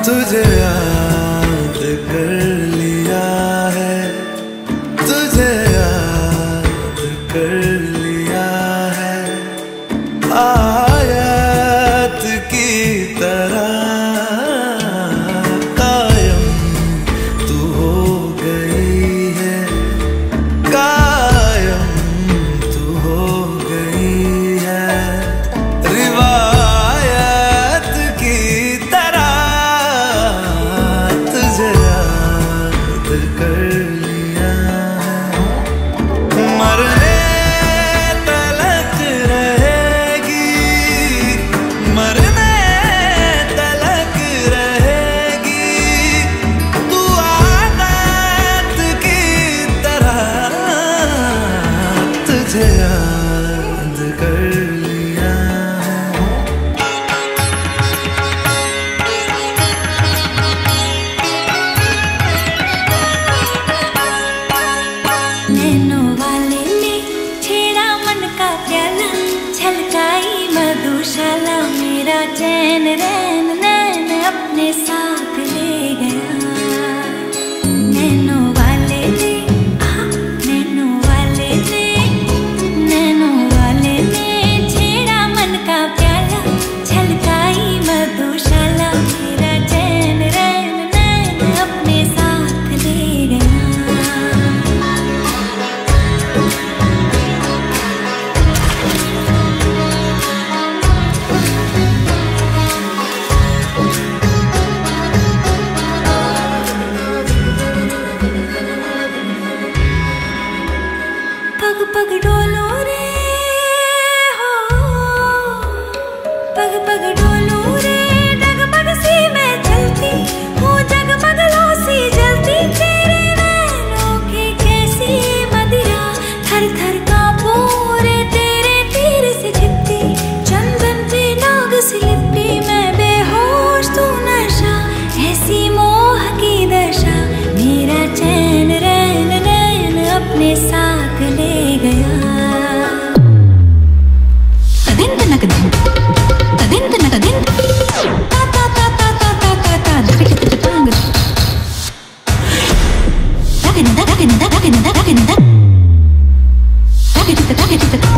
तुझे याद कर लिया है, तुझे याद कर लिया है, आयत की तरह कायम तू हो गई है, कायम तू हो गई है, रिवायत की तरह तुझे याद कर लिया है। मरने तलक रहेगी, मरने तलक रहेगी, तू आदत की तरह तुझे याद कर लिया है। नैनों वाले ने छेड़ा मन का प्याला, छलकाई मधुशाला, मेरा चैन रैन नैन अपने साथ ले गया। नैनों वाले ने नैनों वाले ने नैनों वाले ने छेड़ा मन का प्याला, छलकाई मधुशाला, मेरा चैन रैन नैन अपने साथ ले गया। पग पग डोलो रे हो, पग पग डोलो रे, डगमग सी मैं चलती हूँ, जगमग लो सी जलती, तेरे नैनों की कैसी मदिरा, थर थर कांपू रे, तेरे तीर से छिपती, चंदन पे नाग सी लिपटी, मैं बेहोश तू नशा, ऐसी मोह की दशा, मेरा चैन रैन नैन अपने साथ ले गया। तदिन तनक दिन, तदिन तनक दिन, ता ता ता ता ता ता ता ता, धकिन तटांग, धकिन दा धकिन दा धकिन दा धकिन दा, धकिन दा धकिन दा।